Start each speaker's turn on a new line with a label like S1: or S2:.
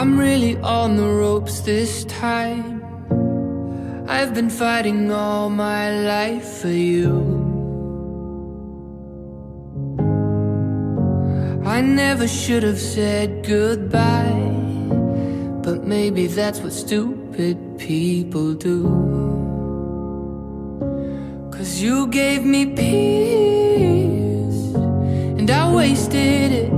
S1: I'm really on the ropes this time. I've been fighting all my life for you. I never should have said goodbye, but maybe that's what stupid people do. 'Cause you gave me peace, and I wasted it.